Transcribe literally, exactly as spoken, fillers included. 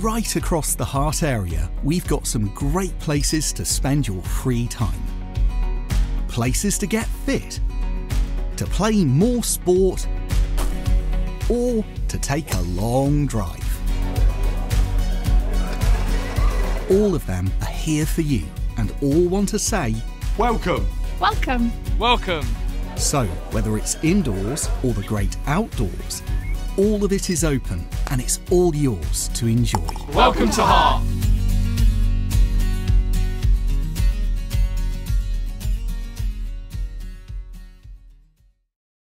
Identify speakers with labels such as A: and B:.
A: right across the Hart area, we've got some great places to spend your free time. Places to get fit, to play more sport, or to take a long drive. All of them are here for you and all want to say,
B: welcome!
C: Welcome!
D: Welcome!
A: So, whether it's indoors or the great outdoors, all of it is open and it's all yours to enjoy.
B: Welcome to Hart!